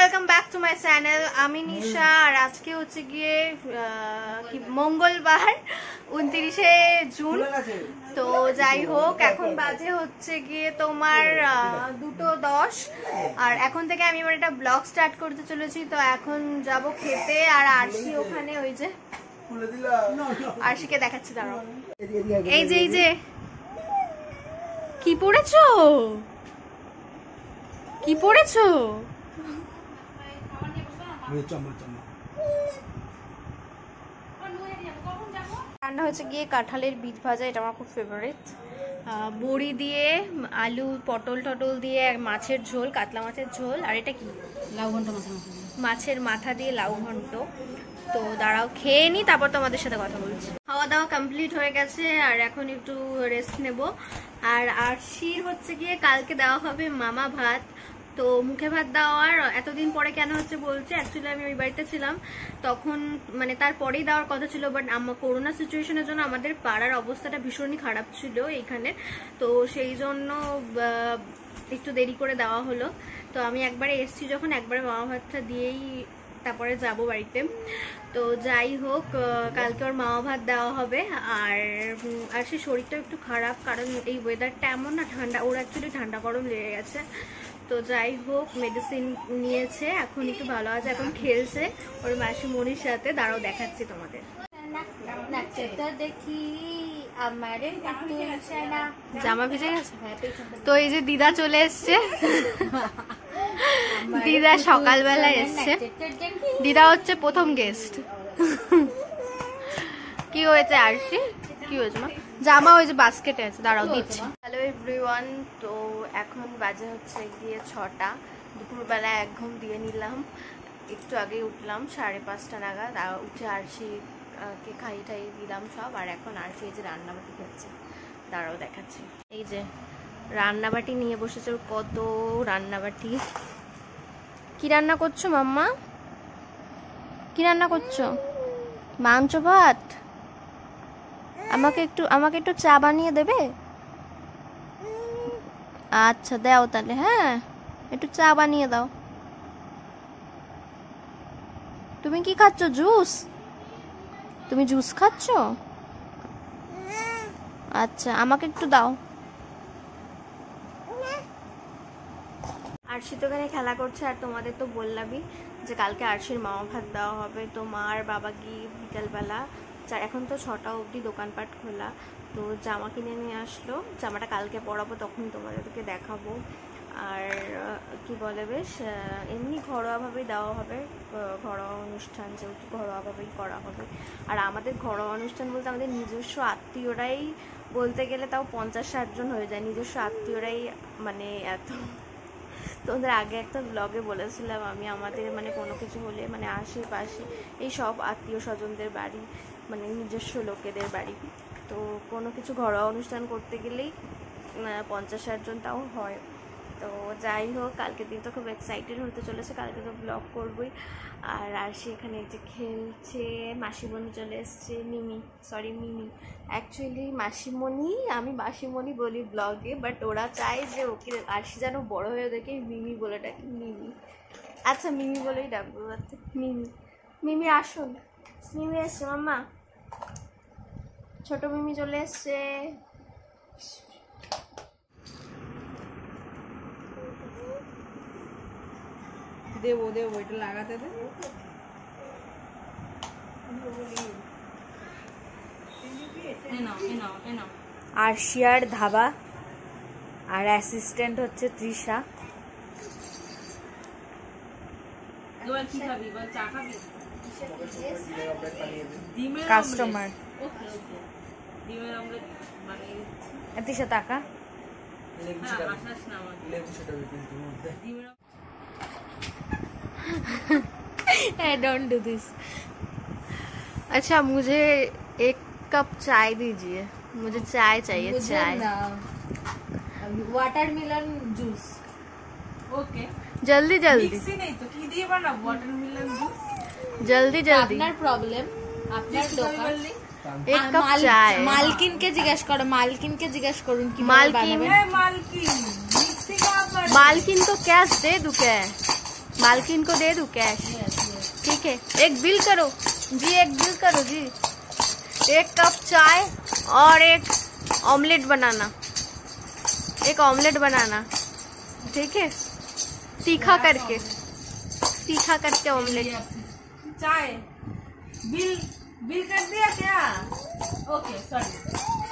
Welcome back to my channel. আমি নিশা, আর আজকে হচ্ছে গিয়ে মঙ্গলবার 29শে জুন। তো যাই হোক, এখন বাজে হচ্ছে গিয়ে তোমার 2:10, আর এখন থেকে আমি আমার একটা ব্লগ স্টার্ট করতে চলেছি। তো এখন যাব খেতে, আর আরশি ওখানে, ওই যে আরশিকে দেখাচ্ছি, দাঁড়াও। এই যে কি পড়েছো, কি পড়েছো? রান্না হচ্ছে গিয়ে কাঁঠালের বীজ ভাজা, এটা আমার খুব ফেভারিট। বড়ি দিয়ে, আলু পটল টটল দিয়ে মাছের ঝোল, কাতলা মাছের ঝোল। আর এটা কি? লাউ ঘন্ট, মাছের মাথা দিয়ে লাউ ঘন্ট। তো দাঁড়াও খেয়ে নি, তারপর তোমাদের সাথে কথা বলছি। খাওয়া দাওয়া কমপ্লিট হয়ে গেছে, আর এখন একটু রেস্ট নেব। আর আরশির হচ্ছে গিয়ে কালকে দেওয়া হবে মামা ভাত। তো মুখে ভাত দেওয়ার এতদিন পরে কেন হচ্ছে বলছে, অ্যাকচুয়ালি আমি ওই বাড়িতে ছিলাম তখন, মানে তারপরেই দেওয়ার কথা ছিল, বাট করোনা সিচুয়েশনের জন্য আমাদের পাড়ার অবস্থাটা ভীষণই খারাপ ছিল এইখানে। তো সেই জন্য একটু দেরি করে দেওয়া হলো। তো আমি একবারে এসছি যখন, একবারে মামা ভাতটা দিয়েই তারপরে যাব বাড়িতে। তো যাই হোক, কালকে ওর মামা ভাত দেওয়া হবে। আর সে শরীরটা একটু খারাপ, কারণ এই ওয়েদারটা এমন না, ঠান্ডা, ওর অ্যাকচুয়ালি ঠান্ডা গরম লেগে গেছে। তো যাই হোক, মেডিসিন নিয়েছে, এখন একটু ভালো আছে, এখন খেলছে ওর মাসিমণির সাথে। দাঁড়াও দেখাচ্ছি তোমাদের। দেখি জামা ভিজে গেছে। তো এই যে দিদা চলে এসছে, দিদা সকালবেলা এসছে। দিদা হচ্ছে প্রথম গেস্ট। কি হয়েছে আরশি, কি হয়েছে মা? জামা ওই যে বাস্কেটে আছে, দাঁড়াও দিচ্ছি। হ্যালো এভরিওয়ান, তো এখন বাজে হচ্ছে গিয়ে 6টা। দুপুরবেলা এক ঘুম দিয়ে নিলাম, একটু আগে উঠলাম 5:30 নাগাদ। উঠে আরশিকে খাইয়ে টাইয়ে দিলাম সব। আর এখন আরশি এই যে রান্নাবাটি খাচ্ছে, দাঁড়াও দেখাচ্ছি। এই যে রান্নাবাটি নিয়ে বসেছে, কত রান্নাবাটি। কি রান্না করছো মাম্মা, কি রান্না করছো? মাংস ভাত। আমাকে একটু চা বানিয়ে দেবে? আচ্ছা দাও তাহলে, হ্যাঁ একটু চা বানিয়ে দাও। তুমি কি খাচ্ছ? জুস? তুমি জুস খাচ্ছ? আচ্ছা আমাকে একটু দাও। আরশি তো এখানে খেলা করছে, আর তোমাদের তো বললামই যে কালকে আরশির মামা ভাত দেওয়া হবে। তো মা আর বাবা গিয়ে বিকালবেলা, এখন তো 6টা অবধি দোকানপাট খোলা, তো জামা কিনে নিয়ে আসলো। জামাটা কালকে পরাবো, তখন তোমাদেরকে দেখাবো। আর কি বলে, বেশ এমনি ঘরোয়াভাবেই দেওয়া হবে, ঘরোয়া অনুষ্ঠান যেহেতু ঘরোয়াভাবেই করা হবে। আর আমাদের ঘরোয়া অনুষ্ঠান বলতে আমাদের নিজস্ব আত্মীয়রাই, বলতে গেলে তাও 50-60 জন হয়ে যায়, নিজস্ব আত্মীয়রাই, মানে এত। তোমাদের আগে একটা ব্লগে বলেছিলাম আমি, আমাদের মানে কোনো কিছু হলে মানে আশেপাশে এই সব আত্মীয় স্বজনদের বাড়ি, মানে নিজস্ব লোকেদের বাড়ি। তো কোনো কিছু ঘরোয়া অনুষ্ঠান করতে গেলেই 50-60 জন তাও হয়। তো যাই হোক, কালকের দিন তো খুব এক্সাইটেড হতে চলেছে, কালকে তো ব্লগ করবই। আর আরশি এখানে যে খেলছে, মাসিমণি চলে এসছে, মিমি অ্যাকচুয়ালি মাসিমণি, আমি মাসিমণি বলি ব্লগে, বাট ওরা চায় যে ওকে আরশি যেন বড় হয়ে দেখে মিমি বলে ডাকি, মিমি। আচ্ছা মিমি বলেই ডাকবো, মিমি আসুন। মিমি এসছে মাম্মা, ছোট মিমি চলে এসছে। দেবো এটা লাগাতে দে। আরশিয়ার ধাবা, আর অ্যাসিস্ট্যান্ট হচ্ছে তৃষা। কাস্টমার তৃষা টাকা। Don't do this. अच्छा मुझे 1 कप चाय दीजिए, मुझे चाय चाहिए, चाय। Watermelon juice. ओके जल्दी जल्दी। मिक्सी नहीं तो की दिए बना वाटरमेलन जूस। जल्दी जल्दी। আপনার প্রবলেম, আপনার দোকান। 1 কাপ চায়। মালকিনকে জিজ্ঞেস করো, মালকিনকে জিজ্ঞেস করুন কি মালকিন। মালকিন মিক্সি का मालकिन को कैश दे दूं क्या? मालकिन को दे दूं कैश? ठीक है, एक बिल करो जी, एक बिल करो जी। 1 कप चाय और एक ऑमलेट बनाना, एक ऑमलेट बनाना, ठीक है? तीखा करके ऑमलेट। चाय बिल बिल कर दिया क्या? Okay sorry.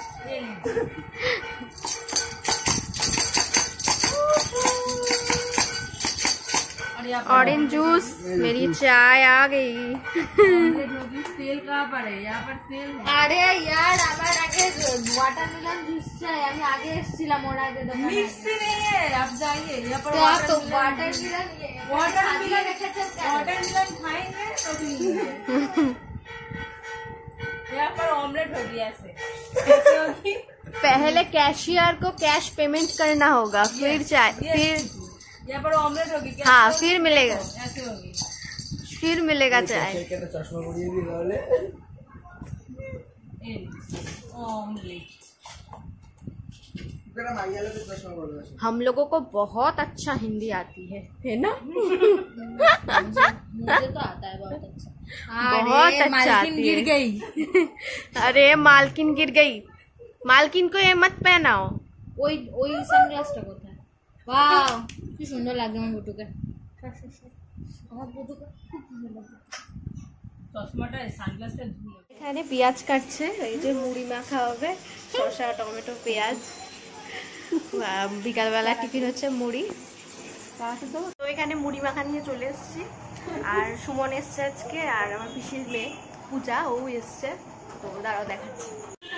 ऑरेंज जूस, मेरी चाय आ गई। तेल कहाँ पर है? यहाँ पर तेल है। अरे यार আমার আগে ওয়াটারমেলন জুস চাই, আমি আগে এসেছিলাম ওর আগে দোকানে। মিক্সি नहीं है, आप जाइए यहाँ पर। तो वाटरमेलन खाएंगे तो भी यहाँ पर ऑमलेट होगी ऐसे होगी। पहले कैशियर को कैश पेमेंट करना होगा, फिर चाय, फिर यहाँ पर ऑमलेट होगी क्या? हाँ, फिर मिलेगा, ऐसे होगी, फिर मिलेगा चाय। हम लोगों को बहुत अच्छा हिंदी आती है ना? मुझे तो आता है बहुत अच्छा। बहुत अच्छा मालकिन आती गिर है। गई। अरे मालकिन गिर गई, मालकिन को ये मत पहनाओ। ওই ওই সানগ্লাসটা কোথায়? ওয়াও কি সুন্দর লাগে আমার বুটুকে। আমার বুটুকে খুব সুন্দর লাগে। চশমাটা সানগ্লাসটা ধুলো। এখানে পেঁয়াজ কাটছে, এই যে মুড়ি মাখা হবে, শসা টমেটো পেঁয়াজ। বিকালবেলা টিফিন হচ্ছে মুড়ি। তো এখানে মুড়ি মাখা নিয়ে চলে এসেছি, আর সুমন এসছে আজকে, আর আমার পিসির মেয়ে পূজা ও এসছে। তো দাঁড়াও দেখাচ্ছি।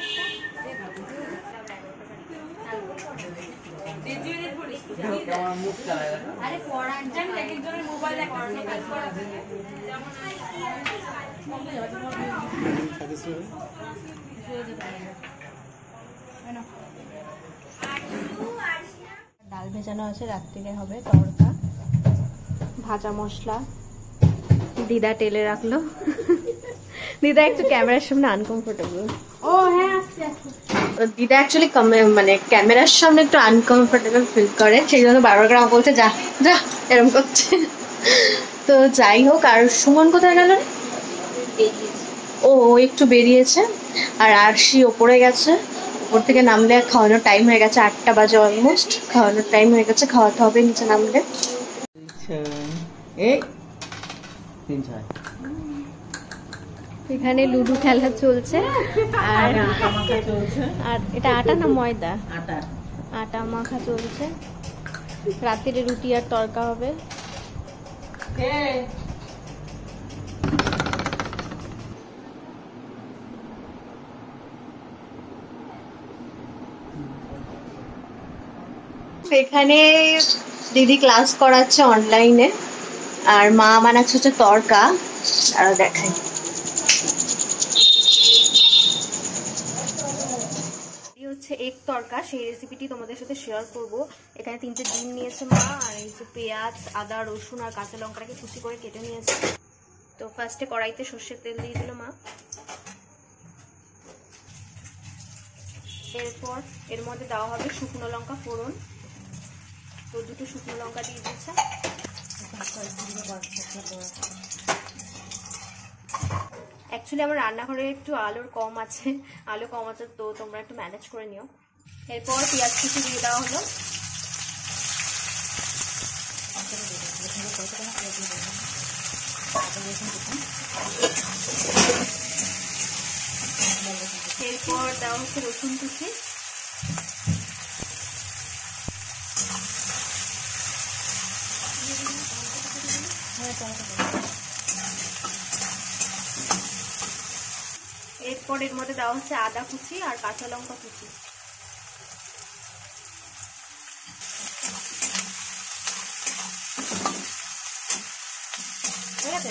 আরে পড়ান জানি এক একজনের মোবাইল একটা কাজ করা আছে। ডাল ভেজানো আছে, রাত্রিরে হবে তড়কা, ভাজা মশলা। দিদা টেলে রাখলো। দিদা একটু ক্যামেরার সামনে আনকমফোর্টেবল। ও হ্যাঁ আসছে। দিদা অ্যাকচুয়ালি মানে ক্যামেরার সামনে একটু আনকমফোর্টেবল ফিল করে, সেই জন্য বারবার করে আমাকে বলছে যা যা এরকম করছে। তো যাই হোক, আর সুমন কোথায় গেল? ও একটু বেরিয়েছে, আর আরশি ওপরে গেছে। ওপর থেকে নামলে খাওয়ানোর টাইম হয়ে গেছে, 8টা বাজে অলমোস্ট, খাওয়ানোর টাইম হয়ে গেছে, খাওয়াতে হবে নিচে নামলে। এখানে লুডো খেলা চলছে, আর এটা আটা না ময়দা? আটা মাখা চলছে। রাত্রিরে রুটি আর তড়কা হবে। এখানে দিদি ক্লাস করাচ্ছে অনলাইনে, আর মা বানাচ্ছে হচ্ছে তড়কা। আরো দেখাই, হচ্ছে এগ তড়কা, সেই রেসিপিটি তোমাদের সাথে শেয়ার করব। এখানে 3টে ডিম নিয়েছে মা, আর এই যে পেঁয়াজ আদা রসুন আর কাঁচা লঙ্কাটাকে কুচি করে কেটে নিয়েছে। তো ফার্স্টে কড়াইতে সর্ষের তেল দিয়ে দিল মা। এরপর এর মধ্যে দেওয়া হবে শুকনো লঙ্কা ফোড়ন। তো 2টো শুকনো লঙ্কা দিয়ে দিচ্ছে। অ্যাকচুয়ালি আমার রান্নাঘরে একটু আলুর কম আছে, তো তোমরা একটু ম্যানেজ করে নিও। এরপর পেঁয়াজ কুচি দিয়ে দেওয়া হলো। এরপর দেওয়া হচ্ছে রসুন কুচি। এরপর এর মধ্যে দেওয়া হচ্ছে আদা কুচি আর কাঁচা লঙ্কা কুচি। ঠিক আছে,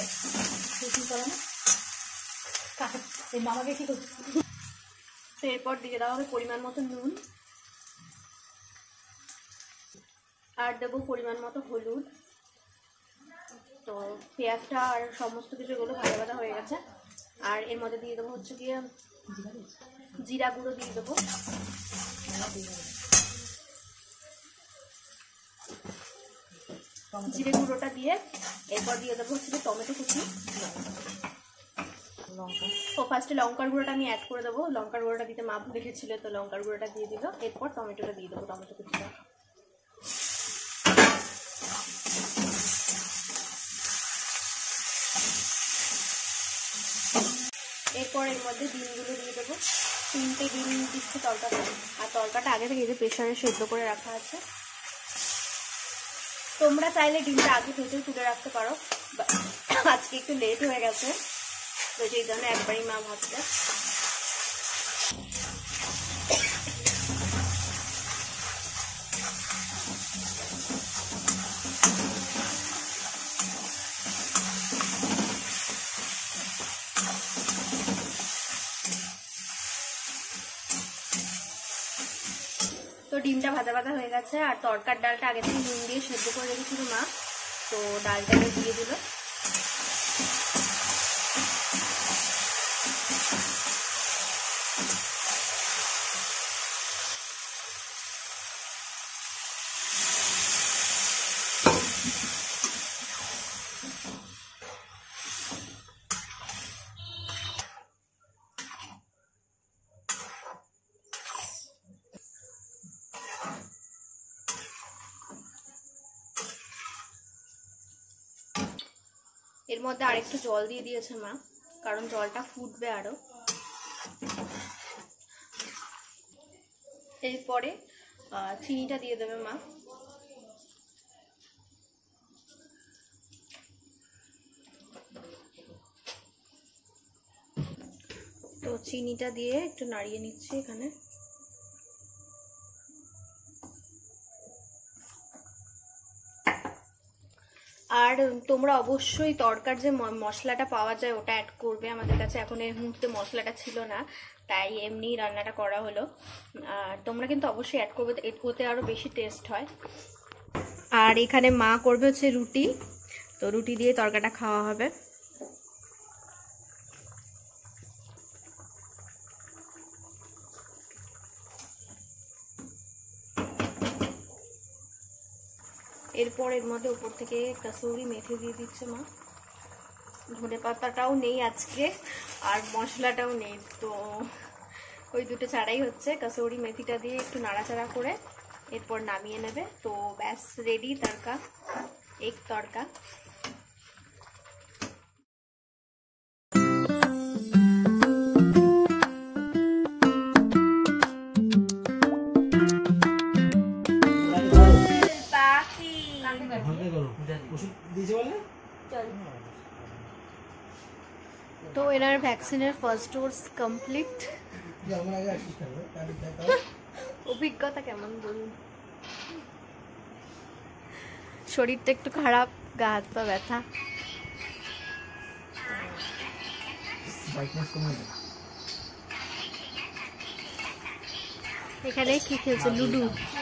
মামাকে কি করছে। এরপর দিয়ে দেওয়া হবে পরিমাণ মতো নুন, আর দেবো পরিমাণ মতো হলুদ। তো পেঁয়াজটা আর সমস্ত কিছু এগুলো ভাজা ভাজা হয়ে গেছে, আর এর মধ্যে দিয়ে দেবো হচ্ছে গিয়ে জিরা গুঁড়ো দিয়ে দেবো। জিরে গুঁড়োটা দিয়ে এরপর দিয়ে দেবো হচ্ছে টমেটো কুচি, ও ফার্স্টে লঙ্কার গুঁড়োটা আমি অ্যাড করে দেবো। লঙ্কার গুঁড়োটা দিতে মা ভুলে গেছিল, তো লঙ্কার গুঁড়োটা দিয়ে দিল। এরপর টমেটোটা দিয়ে দেবো, টমেটো কুচিটা। এরপর এর মধ্যে ডিমগুলো দিয়ে দেবো। 3টে ডিম দিচ্ছে তরকাটা, আর তরকাটা আগে থেকে প্রেশারে সেদ্ধ করে রাখা আছে। তোমরা চাইলে ডিমটা আগে ভেজে তুলে রাখতে পারো, আজকে একটু লেট হয়ে গেছে, তো সেই জন্য একবারই মা ভাবছে। তো ডিমটা ভাজা ভাজা হয়ে গেছে, আর তরকার ডালটা আগে থেকে নুন দিয়ে সেদ্ধ করে রেখেছিল মা, তো ডালটাকে দিয়ে দিল। এর মধ্যে আরেকটু জল দিয়ে দিয়েছে মা, কারণ জলটা ফুটবে আরো। এরপরে চিনিটা দিয়ে দেবে মা। তো চিনিটা দিয়ে একটু নাড়িয়ে নিচ্ছি এখানে। আর তোমরা অবশ্যই তরকার যে মশলাটা পাওয়া যায় ওটা অ্যাড করবে। আমাদের কাছে এখন এই মুহূর্তে মশলাটা ছিল না, তাই এমনি রান্নাটা করা হলো। আর তোমরা কিন্তু অবশ্যই অ্যাড করবে, ওতে আরও বেশি টেস্ট হয়। আর এখানে মা করবে হচ্ছে রুটি, তো রুটি দিয়ে তরকাটা খাওয়া হবে। এরপর এর মধ্যে উপর থেকে কসুরি মেথি দিয়ে দিচ্ছে মা। ধনে পাতাটাও নেই আজকে, আর মশলাটাও নেই, তো ওই দুটো ছাড়াই হচ্ছে। কসুরি মেথিটা দিয়ে একটু নাড়াচাড়া করে এরপর নামিয়ে নেবে। তো ব্যাস রেডি তড়কা, এগ তড়কা। তো এনার ভ্যাকসিনের ফার্স্ট ডোজ কমপ্লিট। অভিজ্ঞতা কেমন বলুন? শরীরটা একটু খারাপ, গা হাত পা ব্যথা। এখানে কি খেলছে? লুডু।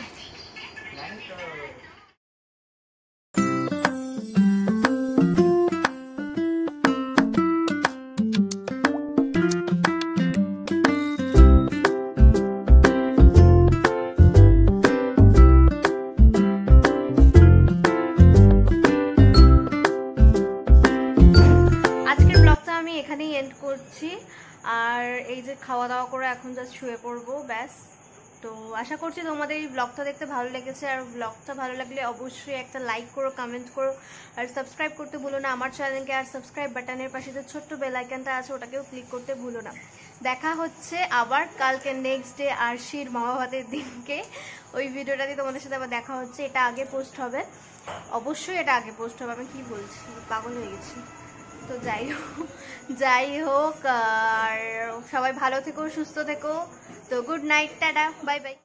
এখানেই এন্ড করছি। আর এই যে খাওয়া দাওয়া করে এখন জাস্ট শুয়ে পড়বো, ব্যাস। তো আশা করছি তোমাদের এই ব্লগটা দেখতে ভালো লেগেছে। আর ব্লগটা ভালো লাগলে অবশ্যই একটা লাইক করো, কমেন্ট করো, আর সাবস্ক্রাইব করতে ভুলো না আমার চ্যানেলকে। আর সাবস্ক্রাইব বাটনের পাশে যে ছোট্ট বেল আইকনটা আছে ওটাকেও ক্লিক করতে ভুলো না। দেখা হচ্ছে আবার কালকে নেক্সট ডে আরশির মামা ভাতের দিনকে। ওই ভিডিওটাতে তোমাদের সাথে আবার দেখা হচ্ছে। এটা আগে পোস্ট হবে, অবশ্যই এটা আগে পোস্ট হবে। আমি কি বলছি, পাগল হয়ে গেছি। তো যাই হোক, আর সবাই ভালো থেকো, সুস্থ থেকো। তো good night, tata, bye by.